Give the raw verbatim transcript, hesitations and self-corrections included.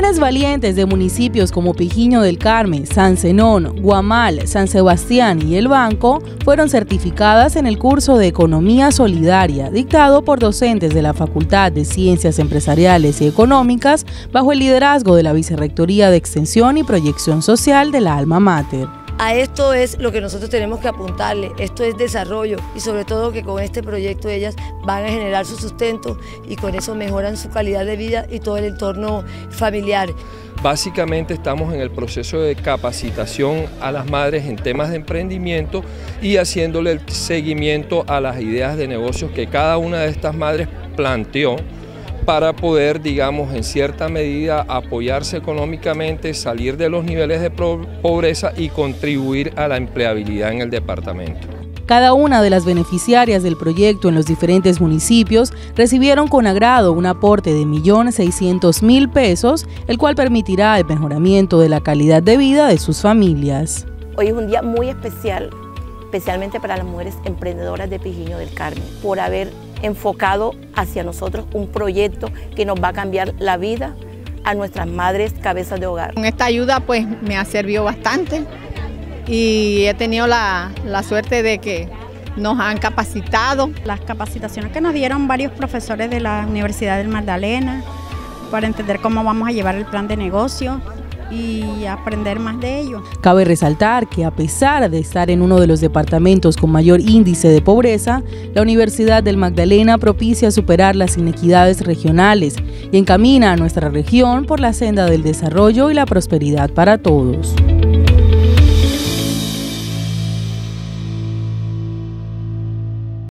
Mujeres valientes de municipios como Pijiño del Carmen, San Zenón, Guamal, San Sebastián y El Banco fueron certificadas en el curso de Economía Solidaria, dictado por docentes de la Facultad de Ciencias Empresariales y Económicas, bajo el liderazgo de la Vicerrectoría de Extensión y Proyección Social de la Alma Mater. A esto es lo que nosotros tenemos que apuntarle, esto es desarrollo y sobre todo que con este proyecto ellas van a generar su sustento y con eso mejoran su calidad de vida y todo el entorno familiar. Básicamente estamos en el proceso de capacitación a las madres en temas de emprendimiento y haciéndole el seguimiento a las ideas de negocios que cada una de estas madres planteó para poder, digamos, en cierta medida apoyarse económicamente, salir de los niveles de pobreza y contribuir a la empleabilidad en el departamento. Cada una de las beneficiarias del proyecto en los diferentes municipios recibieron con agrado un aporte de un millón seiscientos mil pesos, el cual permitirá el mejoramiento de la calidad de vida de sus familias. Hoy es un día muy especial, especialmente para las mujeres emprendedoras de Pijiño del Carmen, por haber enfocado hacia nosotros un proyecto que nos va a cambiar la vida a nuestras madres cabezas de hogar. Con esta ayuda pues me ha servido bastante y he tenido la, la suerte de que nos han capacitado. Las capacitaciones que nos dieron varios profesores de la Universidad del Magdalena para entender cómo vamos a llevar el plan de negocio y aprender más de ello. Cabe resaltar que a pesar de estar en uno de los departamentos con mayor índice de pobreza, la Universidad del Magdalena propicia superar las inequidades regionales y encamina a nuestra región por la senda del desarrollo y la prosperidad para todos.